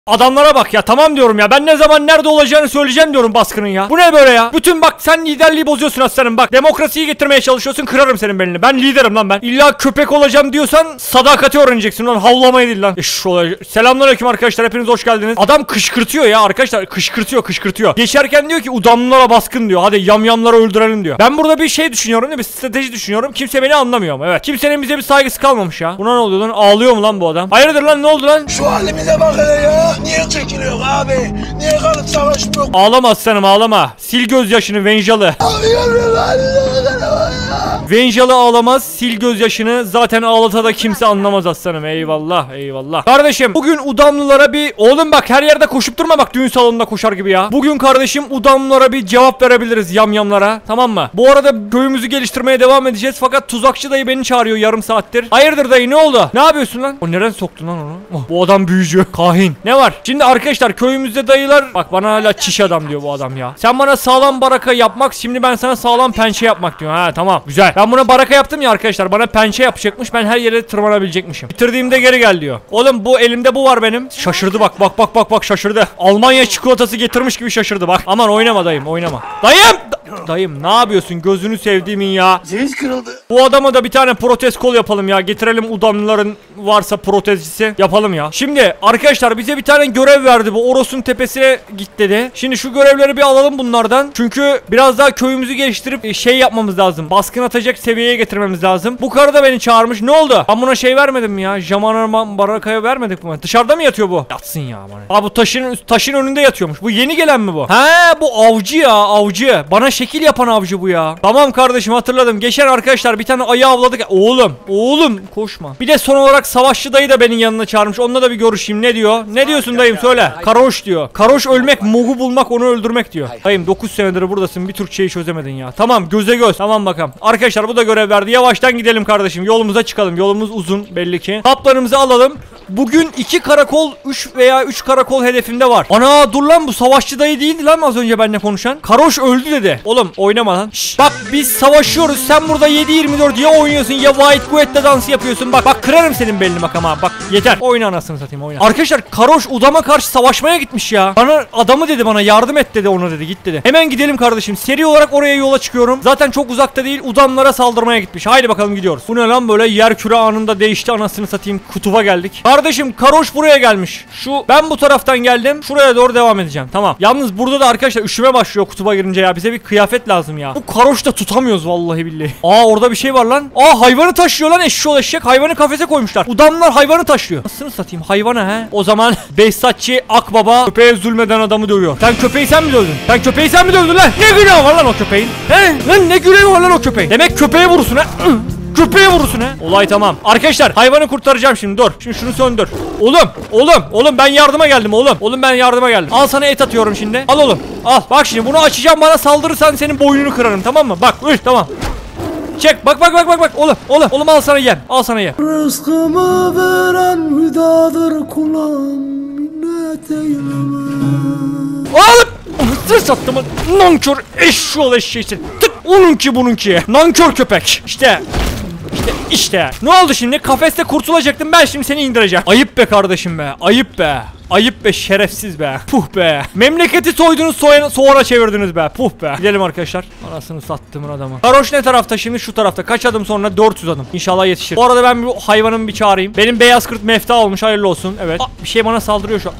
Adamlara bak ya, tamam diyorum ya, ben ne zaman nerede olacağını söyleyeceğim diyorum baskının ya. Bu ne böyle ya? Bütün bak sen liderliği bozuyorsun aslanım, bak demokrasiyi getirmeye çalışıyorsun, kırarım senin belini. Ben liderim lan ben. İlla köpek olacağım diyorsan sadakati öğreneceksin lan, havlamayı değil lan. Selamünaleyküm arkadaşlar, hepiniz hoş geldiniz. Adam kışkırtıyor ya arkadaşlar, kışkırtıyor. Geçerken diyor ki udamlılara baskın diyor, hadi yamyamları öldürelim diyor. Ben burada bir şey düşünüyorum değil mi, strateji düşünüyorum, kimse beni anlamıyor ama evet. Kimsenin bize bir saygısı kalmamış ya. Buna ne oluyor lan, ağlıyor mu lan bu adam? Hayırdır lan, ne oldu lan? Şu halimize bak hele ya. Niye çekiliyor abi? Niye kalıp savaşmıyor? Ağlama aslanım ağlama. Sil gözyaşını Venjalı. Venjalı ağlamaz, sil gözyaşını, zaten ağlata da kimse anlamaz aslanım. Eyvallah eyvallah. Kardeşim bugün udamlılara bir, oğlum bak her yerde koşup durma bak, düğün salonunda koşar gibi ya. Bugün kardeşim udamlılara bir cevap verebiliriz, yamyamlara, tamam mı? Bu arada köyümüzü geliştirmeye devam edeceğiz fakat tuzakçı dayı beni çağırıyor yarım saattir. Hayırdır dayı, ne oldu? Ne yapıyorsun lan? O nereden soktun lan onu? Oh, bu adam büyücü, kahin. Ne var? Şimdi arkadaşlar köyümüzde dayılar, bak bana hala çiş adam diyor bu adam ya. Sen bana sağlam baraka yapmak, şimdi ben sana sağlam pençe yapmak diyor. Ha tamam güzel. Ben buna baraka yaptım ya arkadaşlar, bana pençe yapacakmış, ben her yere tırmanabilecekmişim. Bitirdiğimde geri gel diyor. Oğlum bu elimde bu var benim. Şaşırdı bak şaşırdı. Almanya çikolatası getirmiş gibi şaşırdı bak. Aman oynama dayım, oynama. Dayım ne yapıyorsun, gözünü sevdiğimin ya. Ceviz kırıldı. Bu adama da bir tane protez kol yapalım ya. Getirelim, udamlıların varsa protezcisi yapalım ya. Şimdi arkadaşlar bize bir tane görev verdi, bu Oros'un tepesine git dedi. Şimdi şu görevleri bir alalım bunlardan. Çünkü biraz daha köyümüzü geliştirip şey yapmamız lazım. Baskın atacak seviyeye getirmemiz lazım. Bu karı da beni çağırmış. Ne oldu? Ben buna şey vermedim mi ya? Jaman'a barakaya vermedik mi? Dışarıda mı yatıyor bu? Yatsın ya bana. Aa bu taşın önünde yatıyormuş. Bu yeni gelen mi bu? He bu avcı ya, avcı. Bana şekil yapan avcı bu ya. Tamam kardeşim hatırladım. Geçen arkadaşlar bir tane ayı avladık. Oğlum koşma. Bir de son olarak savaşçı dayı da benim yanına çağırmış. Onunla da bir görüşeyim. Ne diyor? Ne diyorsun dayım söyle. Karoş diyor. Karoş ölmek, Mog'u bulmak, onu öldürmek diyor. Dayım 9 senedir buradasın, bir Türkçeyi çözemedin ya. Tamam göze göz. Tamam bakalım. Arkadaşlar bu da görev verdi. Yavaştan gidelim kardeşim. Yolumuza çıkalım. Yolumuz uzun belli ki. Kaplarımızı alalım. Bugün 2 karakol, 3 veya 3 karakol hedefinde var. Ana dur lan, bu savaşçı dayı değildi lan az önce benimle konuşan. Karoş öldü dedi. Oğlum oynama lan. Şşş. Bak biz savaşıyoruz. Sen burada 7-24 ya oynuyorsun ya White Guetta dansı yapıyorsun. Bak kırarım senin belini bak ama. Bak yeter. Oyna anasını satayım, oyna. Arkadaşlar Karoş udama karşı savaşmaya gitmiş ya. Bana adamı dedi, bana yardım et dedi, ona dedi, git dedi. Hemen gidelim kardeşim. Seri olarak oraya yola çıkıyorum. Zaten çok uzakta değil. Udamlara saldırmaya gitmiş. Haydi bakalım gidiyoruz. Bu ne lan böyle, yer küre anında değişti anasını satayım. Kutuba geldik. Kardeşim Karoş buraya gelmiş. Ben bu taraftan geldim. Şuraya doğru devam edeceğim. Tamam. Yalnız burada da arkadaşlar üşüme başlıyor kutuba girince ya. Bize bir kıyafet lazım ya. Bu Karoş'u da tutamıyoruz vallahi billahi. Aa orada bir şey var lan. Aa hayvanı taşıyor lan, eşek. Hayvanı kafese koymuşlar. Udamlar hayvanı taşıyor. Nasıl satayım hayvanı he? O zaman Behzatçı Akbaba köpeğe zulmeden adamı dövüyor. Köpeği sen mi dövdün lan? Ne günahı var lan o köpeğin? He? Lan ne günahı var lan o köpeğin? Demek köpeğe vurursun ha? Köpeğe vurursun ha. Olay tamam. Arkadaşlar hayvanı kurtaracağım şimdi, dur. Şimdi şunu söndür. Oğlum ben yardıma geldim oğlum. Oğlum ben yardıma geldim. Al sana et atıyorum şimdi. Al oğlum. Al. Bak şimdi bunu açacağım, bana saldırırsan senin boynunu kırarım, tamam mı? Bak tamam. Çek bak oğlum al sana yem. Al sana yem. Rızkımı veren hüdadır kulağım, minnet eyleme. Oğlum sır sattım. Nankör eşeğisin. Tık onunki bununki. Nankör köpek. İşte. Ne oldu şimdi? Kafeste kurtulacaktım, ben şimdi seni indireceğim. Ayıp be kardeşim be. Ayıp be, şerefsiz be. Puh be. Memleketi soydunuz, soğana çevirdiniz be. Puh be. Gidelim arkadaşlar. Anasını sattığımın adamı. Karoş ne tarafta şimdi? Şu tarafta. Kaç adım sonra? 400 adım. İnşallah yetişir. Bu arada ben bu hayvanımı bir çağırayım. Benim beyaz kurt mefta olmuş. Hayırlı olsun. Evet. Bir şey bana saldırıyor şu an.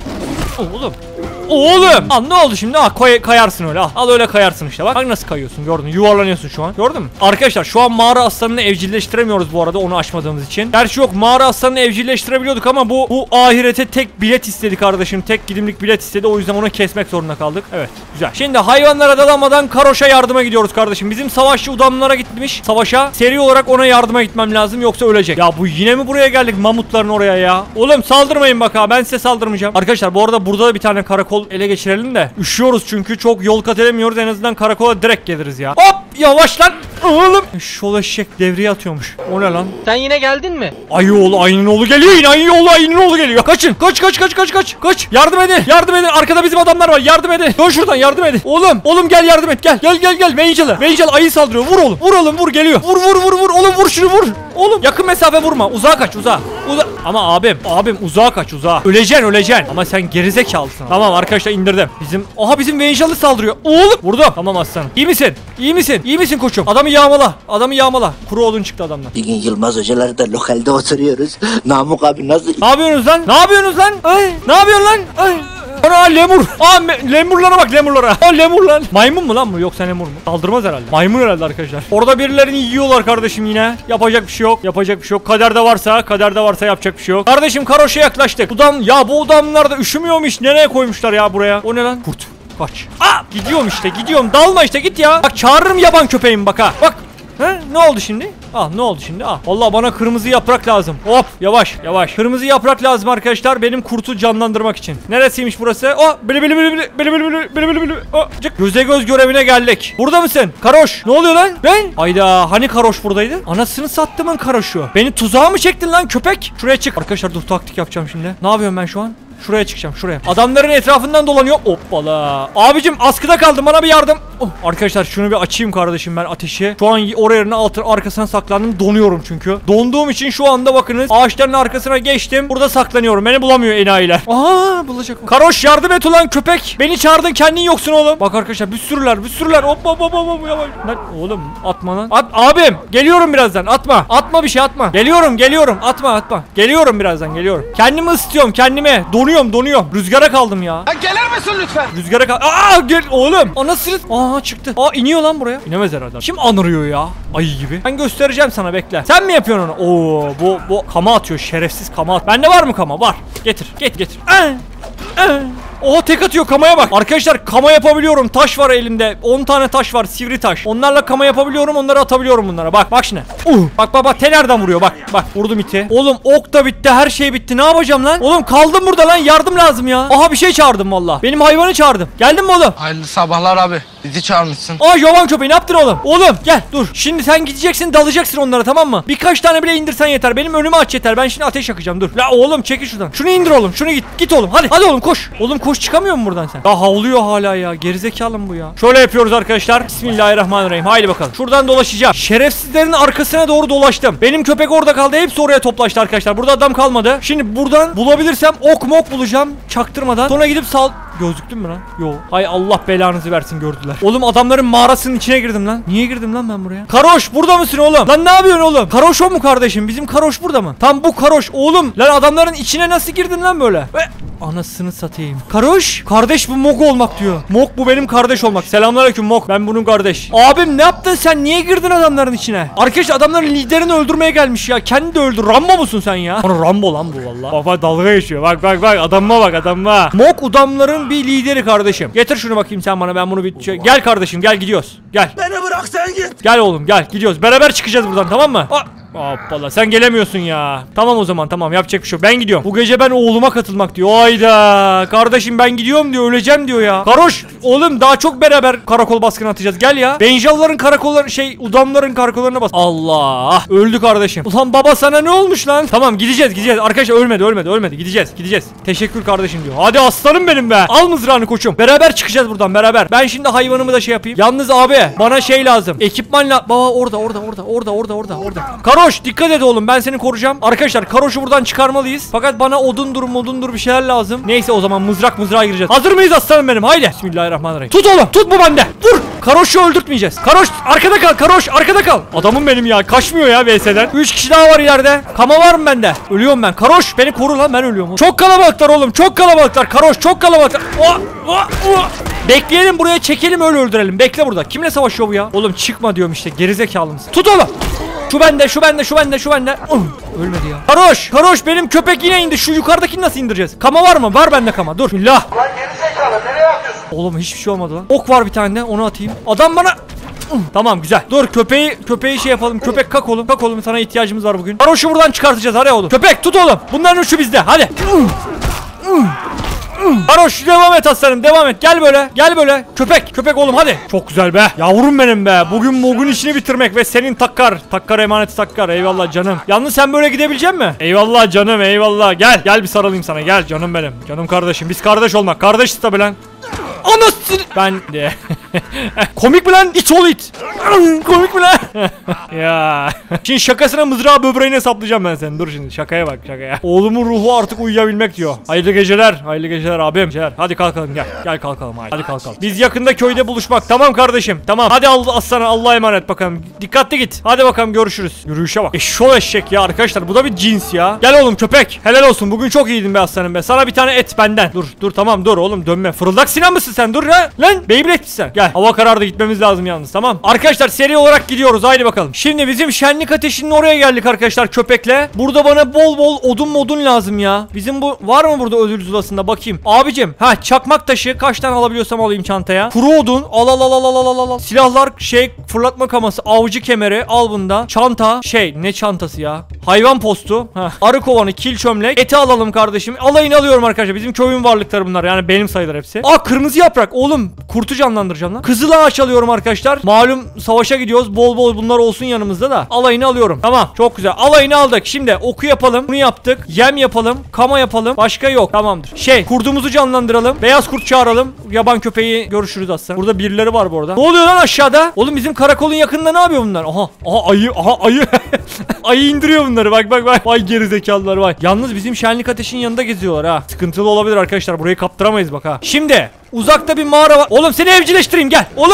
Oğlum. Al ne oldu şimdi? Kayarsın öyle. Al öyle kayarsın işte. Bak nasıl kayıyorsun, gördün. Yuvarlanıyorsun şu an. Gördün mü? Arkadaşlar şu an mağara aslanını evcilleştiremiyoruz bu arada, onu aşmadığımız için. Gerçi yok, mağara aslanını evcilleştirebiliyorduk ama bu ahirete tek bilet istedi kardeşim. Tek gidimlik bilet istedi. O yüzden onu kesmek zorunda kaldık. Evet. Güzel. Şimdi hayvanlara dalamadan Karoş'a yardıma gidiyoruz kardeşim. Bizim savaşçı udamlara gitmiş savaşa. Seri olarak ona yardıma gitmem lazım, yoksa ölecek. Ya bu yine mi buraya geldik, mamutların oraya ya? Oğlum saldırmayın bak ha. Ben size saldırmayacağım. Arkadaşlar bu arada burada da bir tane karakol ele geçirelim de. Üşüyoruz çünkü, çok yol kat edemiyoruz. En azından karakola direkt geliriz ya. Hop yavaş lan oğlum. Şol eşek devreye atıyormuş. O ne lan? Sen yine geldin mi? Ayının oğlu geliyor yine. Ayının oğlu geliyor. Kaçın. Kaç. Yardım edin. Arkada bizim adamlar var. Yardım edin. Dön şuradan, yardım edin. Oğlum gel yardım et. Gel. Venjalı ayı saldırıyor. Vur oğlum. Vur geliyor. Vur. Oğlum vur şunu vur. Oğlum yakın mesafe vurma. Uzağa kaç. Ama abim uzağa kaç, uzağa. Öleceksin. Ama sen gerizekalısın. Tamam arkadaşlar, indirdim. Bizim Venjalı saldırıyor. Oğlum vurdum. Tamam aslanım. İyi misin koçum? Adamı yağmala. Kuru odun çıktı adamdan. Bir gün Yılmaz hocalar da lokalde oturuyoruz. Namık abi nasıl? Ne yapıyorsunuz lan? Ay, ne yapıyorsun lan? Ay. Ana lemur. Lemurlara bak, lemurlara. Lemur lan. Maymun mu lan bu? Yoksa lemur mu? Saldırmaz herhalde. Maymun herhalde arkadaşlar. Orada birilerini yiyorlar kardeşim yine. Yapacak bir şey yok. Kaderde varsa yapacak bir şey yok. Kardeşim Karoş'a yaklaştık. Bu adamlar da üşümüyormuş. Nereye koymuşlar ya buraya? O ne lan? Kurt. Kaç. Gidiyorum. Dalma işte, git ya. Bak çağırırım yaban köpeğimi bak ha. Bak. Ne oldu şimdi? Vallahi bana kırmızı yaprak lazım. Hop, yavaş. Kırmızı yaprak lazım arkadaşlar, benim kurtu canlandırmak için. Neresiymiş burası? Göze göz görevine geldik. Burada mısın? Karoş. Ne oluyor lan? Ayda, hani Karoş buradaydı? Anasını sattımın Karoş'u. Beni tuzağa mı çektin lan köpek? Şuraya çık. Arkadaşlar dur, taktik yapacağım şimdi. Ne yapıyorum ben şu an? Şuraya çıkacağım, şuraya. Adamların etrafından dolanıyor. Hoppala. Abicim askıda kaldım, bana bir yardım. Arkadaşlar şunu bir açayım kardeşim ben ateşi. Şu an oraya arkasına saklandım. Donuyorum çünkü. Donduğum için şu anda bakınız ağaçların arkasına geçtim. Burada saklanıyorum. Beni bulamıyor enayiler. Aha, bulacak. Karoş yardım et ulan köpek. Beni çağırdın, kendin yoksun oğlum. Bak arkadaşlar bir sürüler. Hop yavaş. Lan oğlum atma lan. Abim geliyorum birazdan. Atma bir şey atma. Geliyorum. Atma. Geliyorum birazdan. Kendimi ısıtıyorum kendime. Donuyorum. Rüzgara kaldım ya. Gelir misin lütfen? Rüzgara kaldım. Gel oğlum. Anasını. Çıktı. İniyor lan buraya. İnemez herhalde. Kim anırıyor ya? Ayı gibi. Ben göstereceğim sana, bekle. Sen mi yapıyorsun onu? Bu kama atıyor. Şerefsiz kama at. Bende var mı kama? Var. Getir. Oha, tek atıyor, kamaya bak. Arkadaşlar kama yapabiliyorum. Taş var elimde. 10 tane taş var, sivri taş. Onlarla kama yapabiliyorum. Onları atabiliyorum bunlara. Bak şimdi. Bak te nereden vuruyor? Bak vurdum iti. Oğlum ok da bitti, her şey bitti. Ne yapacağım lan? Oğlum kaldım burada lan, yardım lazım ya. Aha, bir şey çağırdım valla. Benim hayvanı çağırdım. Geldin mi oğlum? Hayırlı sabahlar abi. Bizi çağırmışsın. Yaban köpeği, ne yaptın oğlum? Oğlum gel dur. Şimdi sen gideceksin, dalacaksın onlara, tamam mı? Birkaç tane bile indirsen yeter. Benim önüme aç yeter. Ben şimdi ateş yakacağım, dur. La oğlum çekil şuradan. Şunu indir oğlum. Şunu git oğlum. Hadi oğlum koş. Oğlum koş, çıkamıyor mu buradan sen? Daha havlıyor hala ya. Gerizekalım bu ya. Şöyle yapıyoruz arkadaşlar. Bismillahirrahmanirrahim. Haydi bakalım. Şuradan dolaşacağım. Şerefsizlerin arkasına doğru dolaştım. Benim köpek orada kaldı. Hepsi oraya toplaştı arkadaşlar. Burada adam kalmadı. Şimdi buradan bulabilirsem ok mok bulacağım. Çaktırmadan. Sonra gidip gözüktüm mü lan? Yo. Hay Allah belanızı versin, gördüler. Oğlum adamların mağarasının içine girdim lan. Niye girdim lan ben buraya? Karoş burada mısın oğlum? Lan ne yapıyorsun oğlum? Karoş o mu kardeşim? Bizim Karoş burada mı? Tam bu Karoş oğlum. Lan adamların içine nasıl girdin lan böyle? Anasını satayım. Karoş. Kardeş bu Mok olmak diyor. Mok bu benim kardeş olmak. Selamünaleyküm Mok. Ben bunun kardeş. Abim ne yaptın sen? Niye girdin adamların içine? Arkadaş adamların liderini öldürmeye gelmiş ya. Kendi de öldür. Rambo musun sen ya? Ana Rambo lan bu valla. Bak dalga geçiyor. Bak. Adamma. Mok adamların bir lideri kardeşim. Getir şunu bakayım sen bana. Ben bunu bir gel kardeşim, gel gidiyoruz. Gel. Beni bırak, sen git. Gel oğlum gel, gidiyoruz. Beraber çıkacağız buradan, tamam mı? Hoppala, sen gelemiyorsun ya. Tamam o zaman, tamam, yapacak bir şey yok. Ben gidiyorum. Bu gece ben oğluma katılmak diyor. Hayda. Kardeşim ben gidiyorum diyor. Öleceğim diyor ya. Karoş oğlum, daha çok beraber karakol baskını atacağız. Gel ya. Benjalların karakolları udamların karakollarına bas. Allah. Öldü kardeşim. Ulan baba sana ne olmuş lan? Tamam gideceğiz. Arkadaşlar ölmedi. Gideceğiz. Teşekkür kardeşim diyor. Hadi aslanım benim be. Al mızrağını koçum. Beraber çıkacağız buradan, beraber. Ben şimdi hayvanımı da yapayım. Yalnız abi bana lazım. Ekipman baba orada. Karoş dikkat et oğlum, ben seni koruyacağım. Arkadaşlar Karoş'u buradan çıkarmalıyız. Fakat bana odundur bir şeyler lazım. Neyse o zaman mızrağa gireceğiz. Hazır mıyız aslanım benim? Haydi. Bismillahirrahmanirrahim. Tut oğlum. Tut bu bende. Vur. Karoş'u öldürtmeyeceğiz. Karoş arkada kal. Karoş arkada kal. Adamım benim ya. Kaçmıyor ya VS'den. 3 kişi daha var ileride. Kama var mı bende? Ölüyorum ben. Karoş beni koru lan, ben ölüyorum. Çok kalabalıklar oğlum. Çok kalabalıklar. Karoş çok kalabalıklar. Bekleyelim, buraya çekelim, öyle öldürelim. Bekle burada. Kimle savaşıyor bu ya? Oğlum çıkma diyorum işte. Gerizekalı mısın? Tut oğlum. Şu bende. Ölmedi ya. Karoş benim köpek yine indi. Şu yukarıdakini nasıl indireceğiz? Kama var mı? Var bende kama. Dur. Bismillah. Lan gerizekalı, nereye atıyorsun? Oğlum hiçbir şey olmadı lan. Ok var bir tane de, onu atayım. Adam bana... Tamam güzel. Dur köpeği şey yapalım. Köpek kalk oğlum, sana ihtiyacımız var bugün. Karoş'u buradan çıkartacağız, hadi oğlum. Köpek tut oğlum. Bunların üçü bizde. Hadi. Karoş devam et aslanım, devam et. Gel böyle. Köpek oğlum hadi. Çok güzel be. Yavrum benim be. Bugün işini bitirmek ve senin takkar emaneti takkar. Eyvallah canım. Yalnız sen böyle gidebilecek misin? Eyvallah canım, eyvallah. Gel bir sarılayım sana. Gel canım benim. Canım kardeşim. Biz kardeş olmak. Kardeşiz tabi lan. Anasını Ben de. Komik mi lan? İt ol it. Komik mi lan? Ya. Şimdi şakasına mızrağı böbreğine saplayacağım ben seni. Dur şimdi şakaya bak şakaya. Oğlumun ruhu artık uyuyabilmek diyor. Hayırlı geceler. Hayırlı geceler abim. Geceler. Hadi kalkalım gel. Gel kalkalım hadi kalkalım. Biz yakında köyde buluşmak. Tamam kardeşim. Tamam. Hadi aslanım Allah'a emanet bakalım. Dikkatli git. Hadi bakalım görüşürüz. Yürüyüşe bak. Eşşol eşek ya arkadaşlar. Bu da bir cins ya. Gel oğlum köpek. Helal olsun. Bugün çok iyiydin be aslanım be. Sana bir tane et benden. Dur tamam dur oğlum dönme. Fırıldak Sinan mısın sen? Dur ya. Lan Beyblade sen. Gel. Hava karardı gitmemiz lazım yalnız tamam. Arkadaşlar seri olarak gidiyoruz. Haydi bakalım. Şimdi bizim şenlik ateşinin oraya geldik arkadaşlar köpekle. Burada bana bol bol odun lazım ya. Bizim bu var mı burada ödül zulasında bakayım. Abicim çakmak taşı kaç tane alabiliyorsam alayım çantaya. Kuru odun al. Silahlar fırlatma kaması, avcı kemeri al bunda. Çanta ne çantası ya? Hayvan postu. Arı kovanı, kil çömlek. Eti alalım kardeşim. Alayını alıyorum arkadaşlar. Bizim köyün varlıkları bunlar. Yani benim sayılır hepsi. Kırmızı yaprak. Oğlum kurtu canlandıracağım lan. Kızıl ağaç alıyorum arkadaşlar. Malum savaşa gidiyoruz. Bol bol bunlar olsun yanımızda da. Alayını alıyorum. Tamam. Çok güzel. Alayını aldık. Şimdi oku yapalım. Bunu yaptık. Yem yapalım. Kama yapalım. Başka yok. Tamamdır. Kurdumuzu canlandıralım. Beyaz kurt çağıralım. Yaban köpeği görüşürüz aslında. Burada birileri var bu arada. Ne oluyor lan aşağıda? Oğlum bizim karakolun yakınında ne yapıyor bunlar? Aha ayı. Ayı indiriyor bunları. Bak. Vay gerizekalılar vay. Yalnız bizim şenlik ateşin yanında geziyorlar ha. Sıkıntılı olabilir arkadaşlar. Burayı kaptıramayız bak ha. Şimdi uzakta bir mağara var. Oğlum seni evcilleştireyim gel. Oğlum.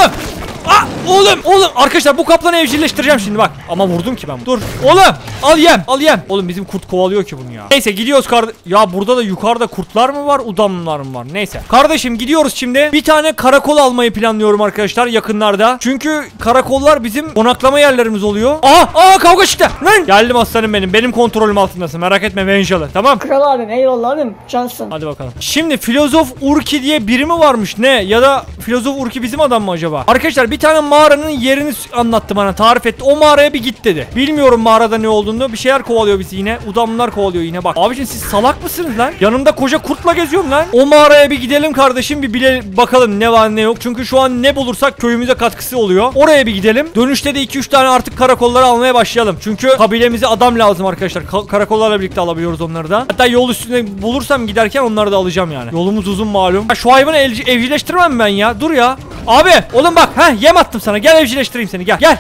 Oğlum arkadaşlar bu kaplanı evcilleştireceğim şimdi bak. Ama vurdum ki ben. Dur. Oğlum al yem. Oğlum bizim kurt kovalıyor ki bunu ya. Neyse gidiyoruz ya burada da yukarıda kurtlar mı var, udamlar mı var? Neyse. Kardeşim gidiyoruz şimdi. Bir tane karakol almayı planlıyorum arkadaşlar yakınlarda. Çünkü karakollar bizim konaklama yerlerimiz oluyor. Kavga çıktı. Lan. Geldim aslanım benim. Benim kontrolüm altındasın. Merak etme Venjalı. Tamam. Kral abim eyvallah abim. Cansın. Hadi bakalım. Şimdi Filozof Urki diye biri mi varmış ne? Ya da Filozof Urki bizim adam mı acaba? Arkadaşlar bir tane mağaranın yerini anlattı bana, tarif etti. O mağaraya bir git dedi. Bilmiyorum mağarada ne olduğunu. Bir şeyler kovalıyor bizi yine. Udamlar kovalıyor yine bak. Abicim siz salak mısınız lan? Yanımda koca kurtla geziyorum lan. O mağaraya bir gidelim kardeşim. Bir bakalım ne var ne yok. Çünkü şu an ne bulursak köyümüze katkısı oluyor. Oraya bir gidelim. Dönüşte de 2-3 tane artık karakolları almaya başlayalım. Çünkü kabilemize adam lazım arkadaşlar. Karakollarla birlikte alabiliyoruz onları da. Hatta yol üstünde bulursam giderken onları da alacağım yani. Yolumuz uzun malum. Şu hayvanı evcilleştirmem ben ya. Dur ya. Abi oğlum bak yem attım sana. Gel evcilleştireyim seni gel.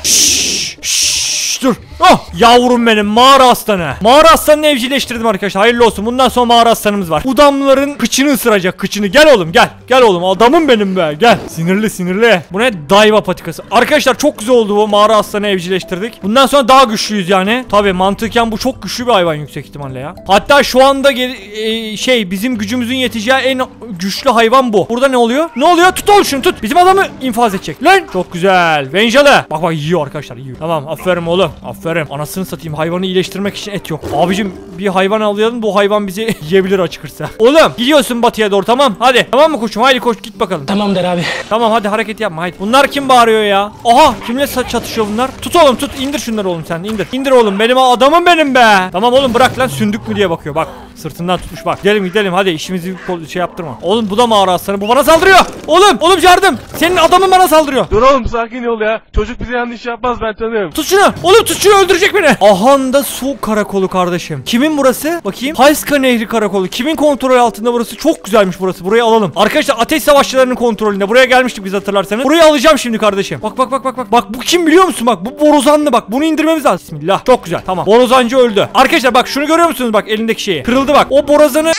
Şşş dur. Yavrum benim mağara aslanı. Mağara aslanını evcilleştirdim arkadaşlar. Hayırlı olsun. Bundan sonra mağara aslanımız var. Udamların kıçını ısıracak kıçını. Gel oğlum gel. Gel oğlum adamım benim be. Gel. Sinirli. Bu ne? Dayva patikası. Arkadaşlar çok güzel oldu bu mağara aslanı evcilleştirdik. Bundan sonra daha güçlüyüz yani. Tabi mantıken bu çok güçlü bir hayvan yüksek ihtimalle ya. Hatta şu anda bizim gücümüzün yeteceği en güçlü hayvan bu. Burada ne oluyor? Ne oluyor? Tut oğlum şunu tut. Bizim adamı infaz edecek. Lan. Çok güzel. Venjalı. Bak yiyor arkadaşlar yiyor. Tamam aferin oğlum. Aferin. Anasını satayım hayvanı iyileştirmek için et yok. Abicim bir hayvan alayalım bu hayvan bizi yiyebilir açıkırsa. Oğlum gidiyorsun batıya doğru tamam hadi. Tamam mı koçum haydi koş git bakalım. Tamamdır abi. Tamam hadi hareket yapma haydi. Bunlar kim bağırıyor ya? Aha kimle çatışıyor bunlar? Tut oğlum tut indir şunları oğlum sen indir. İndir oğlum benim adamım benim be. Tamam oğlum bırak lan sündük mü diye bakıyor bak. Sırtından tutmuş bak. Gidelim hadi işimizi yaptırma. Oğlum bu da mağara aslanı bu bana saldırıyor. Oğlum yardım. Senin adamın bana saldırıyor. Dur oğlum sakin ol ya. Çocuk bize yanlış yapmaz ben tanıyorum. Tut şunu. Oğlum tut şunu öldürecek beni. Ahanda su karakolu kardeşim. Kimin burası? Bakayım. Halska Nehri karakolu. Kimin kontrol altında burası? Çok güzelmiş burası. Burayı alalım. Arkadaşlar ateş savaşçılarının kontrolünde. Buraya gelmiştik biz hatırlarsanız. Burayı alacağım şimdi kardeşim. Bak. Bak bu kim biliyor musun? Bak bu borozanlı bak. Bunu indirmemiz lazım. Bismillah. Çok güzel. Tamam. Borozancı öldü. Arkadaşlar bak şunu görüyor musunuz? Bak elindeki şeyi. Kırıldı bak. O borazanı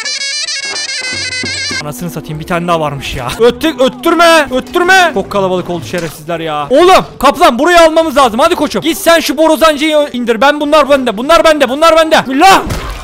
anasını satayım bir tane daha varmış ya. Öttürme. Çok kalabalık oldu şerefsizler ya. Oğlum kaplan burayı almamız lazım. Hadi koçum. Git sen şu borozancıyı indir. Bunlar bende. Bismillah.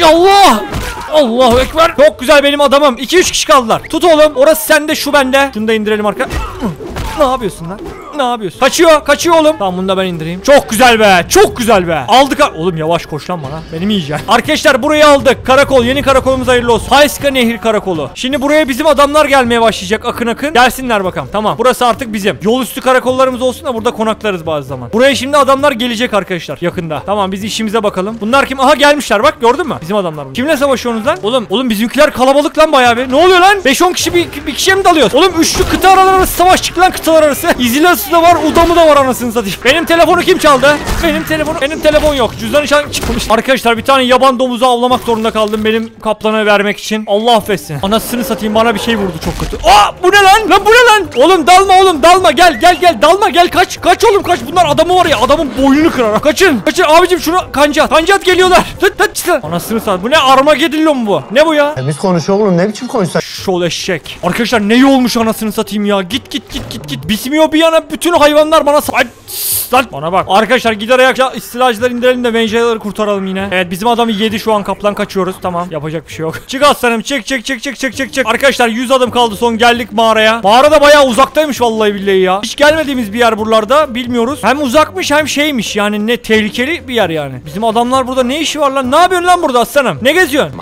Allahu ekber. Çok güzel benim adamım. 2-3 kişi kaldılar. Tut oğlum. Orası sende şu bende. Şunu da indirelim arka. Ne yapıyorsun lan? Ne yapıyorsun? Kaçıyor oğlum. Tamam bunu da ben indireyim. Çok güzel be. Aldık. Oğlum yavaş koş lan bana. Benim yiyeceksin. Arkadaşlar burayı aldık. Karakol. Yeni karakolumuz hayırlı olsun. Halska Nehir karakolu. Şimdi buraya bizim adamlar gelmeye başlayacak. Akın. Gelsinler bakalım. Tamam. Burası artık bizim. Yol üstü karakollarımız olsun da burada konaklarız bazı zaman. Buraya şimdi adamlar gelecek arkadaşlar. Yakında. Tamam biz işimize bakalım. Bunlar kim? Aha gelmişler bak gördün mü? Bizim adamlar bunlar. Kimle savaşıyorsunuz lan? Oğlum bizimkiler kalabalık lan bayağı bir. Ne oluyor lan? 5-10 kişi bir kişiye mi dalıyoruz? Oğlum üçlü kıta aralarında savaş çıktı lan. kıtalar arası. İzilası da var, udamı da var anasını satayım. Benim telefonu kim çaldı? Benim telefon yok. Cüzdanı çalmış. Arkadaşlar bir tane yaban domuzu avlamak zorunda kaldım benim kaplana vermek için. Allah affetsin. Anasını satayım, bana bir şey vurdu çok kötü. Aa, bu ne lan? Lan bu ne lan? Oğlum dalma gel dalma gel, kaç oğlum kaç. Bunlar adamı var ya, adamın boynunu kırar. Kaçın abicim, şunu kancat geliyorlar. Tut. Anasını satayım. Bu ne, Armageddon mu bu? Ne bu ya? Biz konuşuyor oğlum, ne biçim konuşsak? Şol eşek. Arkadaşlar ne olmuş anasını satayım ya. Git. Bitmiyor bir yana, bütün hayvanlar bana lan. Bana bak. Arkadaşlar gider ayak istilacılar indirelim de Venja'ları kurtaralım yine. Evet, bizim adamı yedi şu an, kaplan kaçıyoruz. Tamam, yapacak bir şey yok. Çık aslanım, çık. Arkadaşlar 100 adım kaldı, son geldik mağaraya. Mağara da bayağı uzaktaymış vallahi billahi ya. Hiç gelmediğimiz bir yer buralarda, bilmiyoruz. Hem uzakmış hem şeymiş yani, ne tehlikeli bir yer yani. Bizim adamlar burada ne işi var lan? Ne yapıyorsun lan burada aslanım? Ne geziyorsun?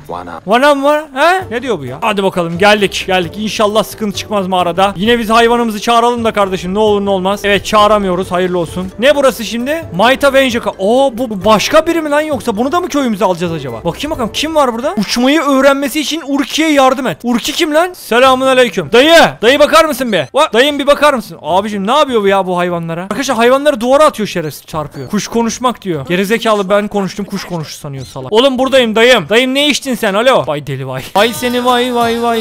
Vanam var. He? Ne diyor bu ya? Hadi bakalım, geldik. İnşallah sıkıntı çıkmaz mağarada. Yine biz hayvanımızı çağıralım da kardeşim, ne olur ne olmaz. Evet, çağıramıyoruz, hayırlı olsun. Ne burası şimdi? Mayta Venjaka. Bu başka biri mi lan, yoksa bunu da mı köyümüze alacağız acaba? Bakayım bakalım, kim var burada? Uçmayı öğrenmesi için Urki'ye yardım et. Urki kim lan? Selamun aleyküm. Dayı bakar mısın be? Dayım bir bakar mısın? Abicim ne yapıyor bu ya bu hayvanlara? Arkadaşlar hayvanları duvara atıyor, şerefsiz çarpıyor. Kuş konuşmak diyor. Gerizekalı, ben konuştum, kuş konuştu sanıyor salak. Oğlum buradayım dayım. Dayım ne içtin sen? Alo. Vay deli vay. Vay seni vay.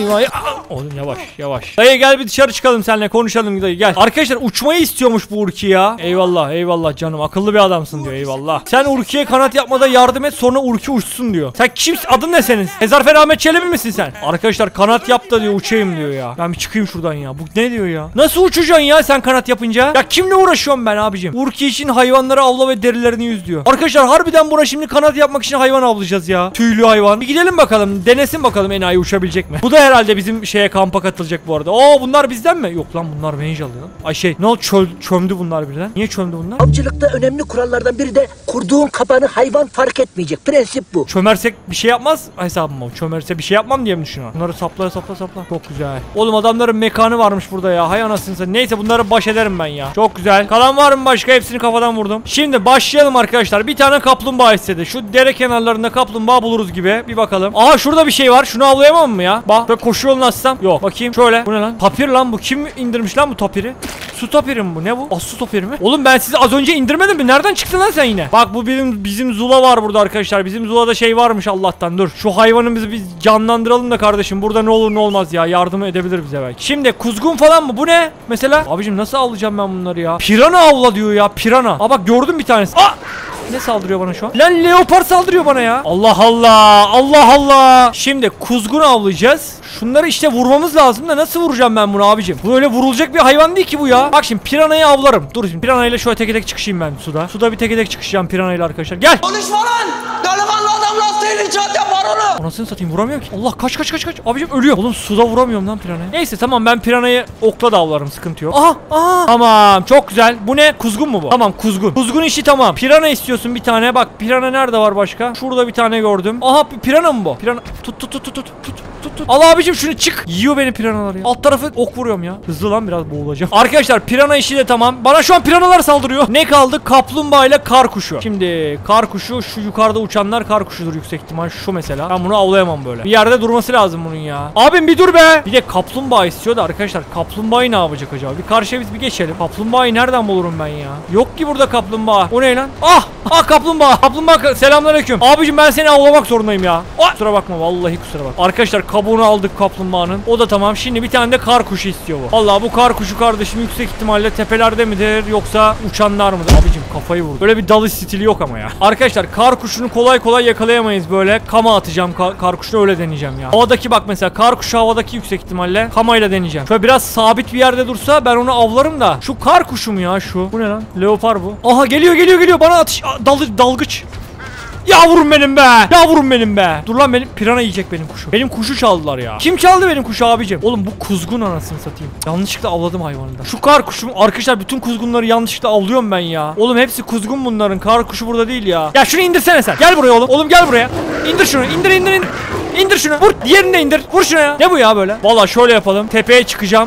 Oğlum yavaş. Dayı gel bir dışarı çıkalım seninle konuşalım dayı, gel. Arkadaşlar uçmayı istiyormuş bu Urki ya. Eyvallah canım, akıllı bir adamsın diyor, eyvallah. Sen Urki'ye kanat yapmada yardım et, sonra Urki uçsun diyor. Sen kimsin? Adın ne senin? Ezarfen Ahmet Çelebi misin sen? Arkadaşlar kanat yap da diyor, uçayım diyor ya. Ben bir çıkayım şuradan ya. Bu ne diyor ya? Nasıl uçacaksın ya sen kanat yapınca? Ya kimle uğraşıyorum ben abicim? Urki için hayvanları avla ve derilerini yüz diyor. Arkadaşlar harbiden buna şimdi kanat yapmak için hayvan avlayacağız ya. Tüylü hayvan. Bir gidelim bakalım, denesin bakalım enayi uçabilecek mi? Bu da herhalde bizim şeye, kampa katılacak bu arada. Bunlar bizden mi? Yok lan, bunlar Venjalı lan. Ay ne oldu, çömdü bunlar birden. Niye çömdü bunlar? Avcılıkta önemli kurallardan biri de kurduğun kabanı hayvan fark etmeyecek. Prensip bu. Çömersek bir şey yapmaz hesabım o. Çömerse bir şey yapmam diye mi düşünüyorsun? Bunları sapla. Çok güzel. Oğlum adamların mekanı varmış burada ya. Hay anasını satayım. Neyse, bunları baş ederim ben ya. Çok güzel. Kalan var mı başka? Hepsini kafadan vurdum. Şimdi başlayalım arkadaşlar. Bir tane kaplumbağa istedi. Şu dere kenarlarında kaplumbağa buluruz gibi. Bir bakalım. Aha şurada bir şey var. Şunu avlayamam mı ya? Bak böyle koşu yolunu açsam. Yok. Bakayım. Şöyle. Bu ne lan? Tapir lan bu. Kim indirmiş lan bu tapiri? Su tapiri mi bu? Ne bu? Su tapiri mi? Oğlum ben sizi az önce indirmedim mi? Nereden çıktın lan sen yine? Bak bu bizim Zula var burada arkadaşlar. Bizim Zula'da şey varmış Allah'tan. Dur. Şu hayvanımızı biz canlandıralım da kardeşim. Burada ne olur ne olmaz ya. Yardım edebilir bize belki. Şimdi kuzgun falan mı? Bu ne? Mesela. Abicim nasıl avlayacağım ben bunları ya? Pirana avla diyor ya. Pirana. Bak gördüm bir tanesi. Ne saldırıyor bana şu an? Lan leopar saldırıyor bana ya. Allah. Şimdi kuzgun avlayacağız. Şunları işte vurmamız lazım da nasıl vuracağım ben bunu abicim? Bu öyle vurulacak bir hayvan değil ki bu ya. Bak şimdi piranayı avlarım. Dur şimdi piranayla şöyle teke tek çıkışayım ben suda. Suda bir teke tek çıkışacağım piranayla arkadaşlar. Gel. Konuşma lan! Delikanlı adam lastiğini çat yapar onu! Anasını satayım, vuramıyor ki. Allah kaç. Abicim ölüyor. Oğlum suda vuramıyorum lan piranayı. Neyse tamam, ben piranayı okla da avlarım, sıkıntı yok. Aha. Tamam çok güzel. Bu ne? Kuzgun mu bu? Tamam kuzgun. Kuzgun işi tamam. Pirana istiyorsun bir tane. Bak pirana nerede var başka? Şurada bir tane gördüm. Aha pirana mı bu? Pirana. Tut. Al abicim şunu, çık. Yiyor beni piranalar ya. Alt tarafı ok vuruyorum ya. Hızlı lan, biraz boğulacağım. Arkadaşlar pirana işi de tamam. Bana şu an piranalar saldırıyor. Ne kaldı? Kaplumbağa ile kar kuşu. Şimdi kar kuşu, şu yukarıda uçanlar kar kuşudur yüksek ihtimal. Şu mesela. Ben bunu avlayamam böyle. Bir yerde durması lazım bunun ya. Abim bir dur be. Bir de kaplumbağa istiyor da arkadaşlar. Kaplumbağayı ne yapacak acaba? Bir karşıya biz bir geçelim. Kaplumbağayı nereden bulurum ben ya? Yok ki burada kaplumbağa. O ne lan? Kaplumbağa. Kaplumbağa selamünaleyküm. Abicim ben seni avlamak zorundayım ya. Kusura bakma, vallahi kusura bak. Arkadaşlar kabuğunu aldık kaplumbağanın. O da tamam. Şimdi bir tane de kar kuşu istiyor bu. Vallahi bu kar kuşu kardeşim yüksek ihtimalle tepelerde midir yoksa uçanlar mıdır? Abicim kafayı vurdu. Böyle bir dalış stili yok ama ya. Arkadaşlar kar kuşunu kolay yakalayamayız böyle. Kama atacağım kar kuşunu, öyle deneyeceğim ya. Havadaki bak mesela kar kuşu havadaki yüksek ihtimalle kamayla deneyeceğim. Şöyle biraz sabit bir yerde dursa ben onu avlarım da. Şu kar kuşu mu ya şu? Bu ne lan? Leopar bu. Aha geliyor. Bana atış. Dalgıç. Yavrum benim be. Dur lan, benim pirana yiyecek benim kuşu. Benim kuşu çaldılar ya. Kim çaldı benim kuşu abicim? Oğlum bu kuzgun anasını satayım. Yanlışlıkla avladım hayvanı da. Şu kar kuşu arkadaşlar, bütün kuzgunları yanlışlıkla avlıyorum ben ya. Oğlum hepsi kuzgun bunların. Kar kuşu burada değil ya. Ya şunu indirsene sen. Gel buraya oğlum. Oğlum gel buraya. İndir şunu. İndir şunu. Vur. Diğerini de indir. Vur şuna ya. Ne bu ya böyle? Vallahi şöyle yapalım. Tepeye çıkacağım.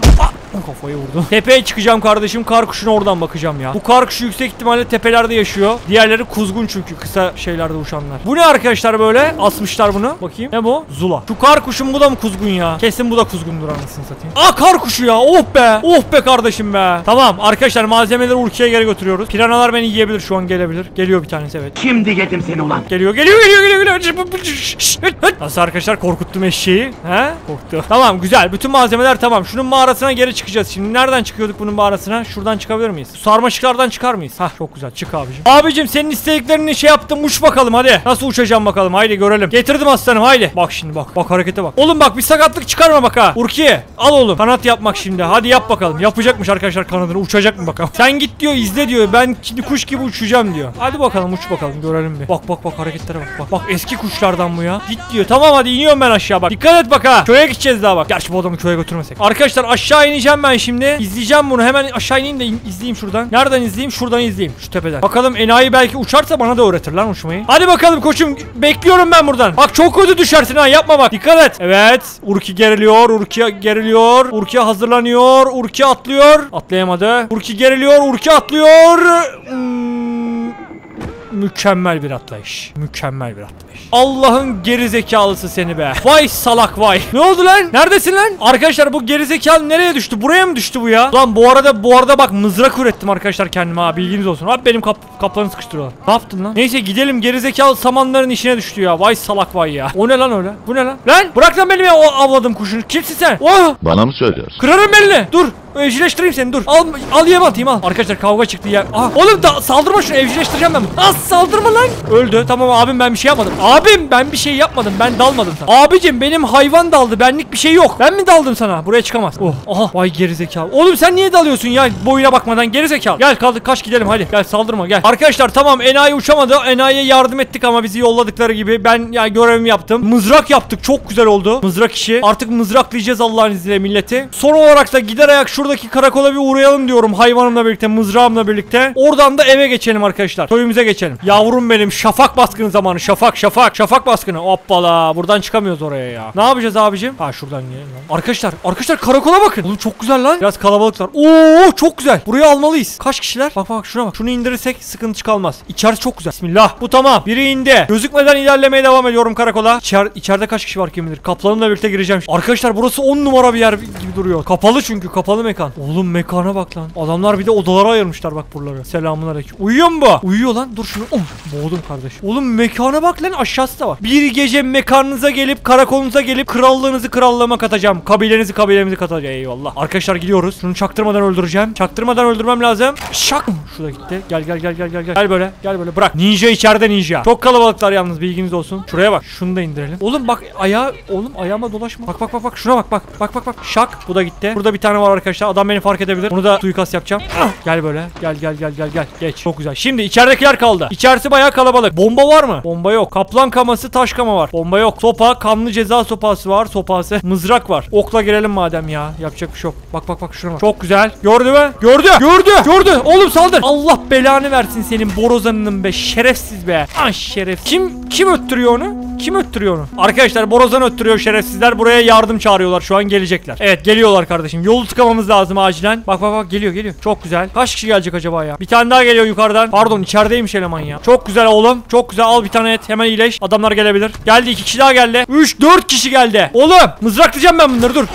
Kafayı vurdu. Tepeye çıkacağım kardeşim. Kar kuşuna oradan bakacağım ya. Bu kar kuşu yüksek ihtimalle tepelerde yaşıyor. Diğerleri kuzgun çünkü kısa şeylerde uçanlar. Bu ne arkadaşlar böyle? Asmışlar bunu. Bakayım. Ne bu? Zula. Şu kar kuşun bu da mı kuzgun ya? Kesin bu da kuzgundur anasını satayım. Aa kar kuşu ya. Oh be. Oh be kardeşim be. Tamam arkadaşlar malzemeleri Urki'ye geri götürüyoruz. Piranalar beni yiyebilir şu an gelebilir. Geliyor bir tanesi evet. Şimdi yedim seni ulan. Geliyor. Nasıl arkadaşlar korkuttum eşeği? He? Korktu. Tamam güzel. Bütün malzemeler tamam. Şunun mağarasına geri çıkacağız. Şimdi nereden çıkıyorduk bunun mağarasına? Şuradan çıkabilir miyiz? Sarmaşıklardan çıkar mıyız? Hah çok güzel. Çık abicim. Abicim senin istediklerini şey yaptım. Uç bakalım hadi. Nasıl uçacağım bakalım. Haydi görelim. Getirdim aslanım haydi. Bak şimdi bak. Bak harekete bak. Oğlum bak bir sakatlık çıkarma bak ha. Urkiye al oğlum. Kanat yapmak şimdi. Hadi yap bakalım. Yapacakmış arkadaşlar kanadını. Uçacak mı bakalım. Sen git diyor izle diyor. Ben şimdi kuş gibi uçacağım diyor. Hadi bakalım uç bakalım görelim bir. Bak bak bak hareketlere bak. Bak bak eski kuşlardan bu ya. Git diyor. Tamam hadi iniyorum ben aşağı bak. Dikkat et bak ha. Köye gideceğiz daha bak. Gerçi bu adamı köye götürmesek. Arkadaşlar aşağı ineceğim ben şimdi. İzleyeceğim bunu. Hemen aşağı ineyim de izleyeyim şuradan. Nereden izleyeyim? Şuradan izleyeyim. Şu tepeden. Bakalım enayi belki uçarsa bana da öğretir lan uçmayı. Hadi bakalım koçum. Bekliyorum ben buradan. Bak çok kötü düşersin ha. Yapma bak. Dikkat et. Evet. Urki geriliyor. Urki geriliyor. Urki hazırlanıyor. Urki atlıyor. Atlayamadı. Urki geriliyor. Urki atlıyor. Mükemmel bir atlayış. Mükemmel bir atlayış. Allah'ın gerizekalısı seni be. Vay salak vay. Ne oldu lan? Neredesin lan? Arkadaşlar bu gerizekalı nereye düştü? Buraya mı düştü bu ya? Lan bu arada bak mızrak ürettim arkadaşlar kendime ha. Bilginiz olsun. Abi benim kaplanı sıkıştırıyorlar. Ne yaptın lan? Neyse gidelim gerizekalı samanların işine düştü ya. Vay salak vay ya. O ne lan öyle? Bu ne lan? Lan bırak lan benim ya o avladım kuşunu. Kimsin sen? Oh! Bana mı söylüyorsun? Kırarım belini. Dur. Evcilleştireyim seni dur. Al yem atayım al. Arkadaşlar kavga çıktı ya. Aha. Oğlum da saldırma şunu evcilleştireceğim ben. Az saldırma lan. Öldü. Tamam abim ben bir şey yapmadım. Abim ben bir şey yapmadım. Ben dalmadım sana. Abicim benim hayvan daldı. Benlik bir şey yok. Ben mi daldım sana? Buraya çıkamaz. Oh. Aha. Vay gerizekalı. Oğlum sen niye dalıyorsun ya? Boyuna bakmadan gerizekalı. Gel kaldık kaç gidelim hadi. Gel saldırma gel. Arkadaşlar tamam enayi uçamadı. Enayiye yardım ettik ama bizi yolladıkları gibi. Ben yani görevimi yaptım. Mızrak yaptık. Çok güzel oldu. Mızrak işi. Artık mızraklayacağız Allah'ın izniyle milleti. Son olarak da gider ayak şuradaki karakola bir uğrayalım diyorum hayvanımla birlikte, mızrağımla birlikte. Oradan da eve geçelim arkadaşlar. Köyümüze geçelim. Yavrum benim şafak baskını zamanı. Şafak baskını. Hoppala. Buradan çıkamıyoruz oraya ya. Ne yapacağız abicim? Ha şuradan gidelim lan. Arkadaşlar karakola bakın. Oğlum çok güzel lan. Biraz kalabalıklar. Oo çok güzel. Burayı almalıyız. Kaç kişiler? Bak şuna bak. Şunu indirirsek sıkıntı çıkalmaz. İçerisi çok güzel. Bismillah. Bu tamam. Biri indi. Gözükmeden ilerlemeye devam ediyorum karakola. İçeride kaç kişi var kim bilir. Kaplanımla birlikte gireceğim. Arkadaşlar burası 10 numara bir yer gibi duruyor. Kapalı çünkü. Kapalı mekan. Oğlum mekana bak lan. Adamlar bir de odalara ayırmışlar bak buraları. Selamünaleyküm. Uyuyor mu bu? Uyuyor lan. Dur şunu. Boğdum kardeş. Oğlum mekana bak lan. Aşağısı da var. Bir gece mekanınıza gelip karakolunuza gelip krallığınızı krallığıma katacağım. Kabilenizi kabilemizi katacağım. Eyvallah. Arkadaşlar gidiyoruz. Şunu çaktırmadan öldüreceğim. Çaktırmadan öldürmem lazım. Şak. Şu da gitti. Gel. Gel böyle. Gel böyle. Bırak. Ninja içeride ninja. Çok kalabalıklar yalnız bilginiz olsun. Şuraya bak. Şunu da indirelim. Oğlum bak ayağıma dolaşma. Bak. Şuna bak. Bak. Şak. Bu da gitti. Burada bir tane var arkadaşlar. Adam beni fark edebilir. Bunu da suikast yapacağım. Gel böyle. Gel. Geç. Çok güzel. Şimdi içeridekiler kaldı. İçerisi bayağı kalabalık. Bomba var mı? Bomba yok. Kaplan kaması, taş kama var. Bomba yok. Sopa, kanlı ceza sopası var. Sopası. Mızrak var. Okla girelim madem ya. Yapacak bir şey yok. Bak şuna bak. Çok güzel. Gördü mü? Gördü. Oğlum saldır. Allah belanı versin senin borazanının be. Şerefsiz be. Ah şeref. Kim öttürüyor onu? Arkadaşlar borazan öttürüyor şerefsizler. Buraya yardım çağırıyorlar. Şu an gelecekler. Evet geliyorlar kardeşim. Yolu tıkamamız lazım acilen. Bak geliyor. Çok güzel. Kaç kişi gelecek acaba ya? Bir tane daha geliyor yukarıdan. Pardon içerideymiş eleman ya. Çok güzel oğlum. Çok güzel. Al bir tane et. Hemen iyileş. Adamlar gelebilir. Geldi 2 kişi daha geldi. 4 kişi geldi. Oğlum mızraklayacağım ben bunları dur.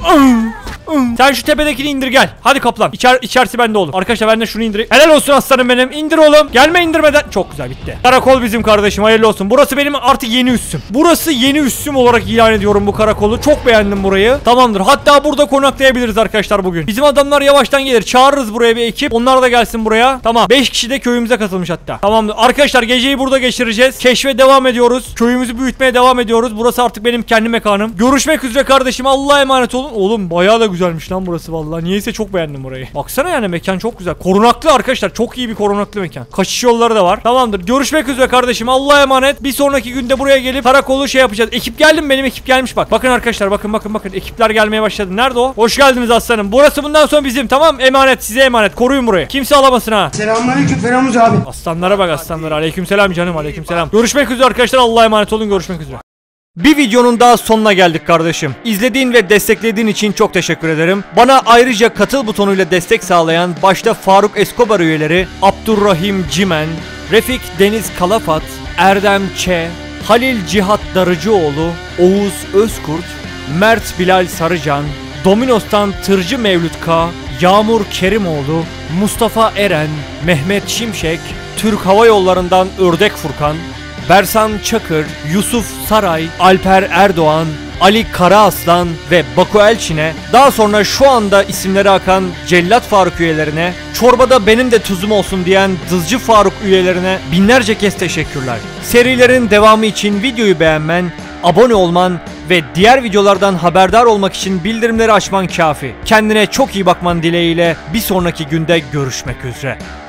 Sen şu tepedekini indir gel. Hadi kaplan. İçerisi bende oğlum. Arkadaşlar ben de şunu indireyim. Helal olsun aslanım benim. İndir oğlum. Gelme indirmeden. Çok güzel bitti. Karakol bizim kardeşim. Hayırlı olsun. Burası benim artık yeni üssüm. Burası yeni üssüm olarak ilan ediyorum bu karakolu. Çok beğendim burayı. Tamamdır. Hatta burada konaklayabiliriz arkadaşlar bugün. Bizim adamlar yavaştan gelir. Çağırırız buraya bir ekip. Onlar da gelsin buraya. Tamam. 5 kişi de köyümüze katılmış hatta. Tamamdır. Arkadaşlar geceyi burada geçireceğiz. Keşfe devam ediyoruz. Köyümüzü büyütmeye devam ediyoruz. Burası artık benim kendi mekanım. Görüşmek üzere kardeşim. Allah'a emanet olun. Oğlum bayağı da güzelmiş lan burası vallahi. Niyeyse çok beğendim burayı. Baksana yani mekan çok güzel. Korunaklı arkadaşlar. Çok iyi bir korunaklı mekan. Kaçış yolları da var. Tamamdır. Görüşmek üzere kardeşim. Allah'a emanet. Bir sonraki günde buraya gelip karakolu şey yapacağız. Ekip geldi mi? Benim ekip gelmiş bak. Bakın arkadaşlar bakın. Ekipler gelmeye başladı. Nerede o? Hoş geldiniz aslanım. Burası bundan sonra bizim. Tamam emanet size emanet. Koruyun burayı. Kimse alamasın ha. Selamünaleyküm Feramuz abi. Aslanlara bak aslanlara. Aleykümselam canım aleykümselam. Görüşmek üzere arkadaşlar. Allah'a emanet olun. Görüşmek üzere. Bir videonun daha sonuna geldik kardeşim. İzlediğin ve desteklediğin için çok teşekkür ederim. Bana ayrıca katıl butonuyla destek sağlayan başta Faruk Escobar üyeleri Abdurrahim Cimen, Refik Deniz Kalafat, Erdem Ç, Halil Cihat Darıcıoğlu, Oğuz Özkurt, Mert Bilal Sarıcan, Dominos'tan Tırcı Mevlüt K, Yağmur Kerimoğlu, Mustafa Eren, Mehmet Şimşek, Türk Hava Yolları'ndan Ördek Furkan, Bersan Çakır, Yusuf Saray, Alper Erdoğan, Ali Karaaslan ve Baku Elçin'e, daha sonra şu anda isimleri akan Cellat Faruk üyelerine, çorbada benim de tuzum olsun diyen Dızcı Faruk üyelerine binlerce kez teşekkürler. Serilerin devamı için videoyu beğenmen, abone olman ve diğer videolardan haberdar olmak için bildirimleri açman kafi. Kendine çok iyi bakman dileğiyle bir sonraki günde görüşmek üzere.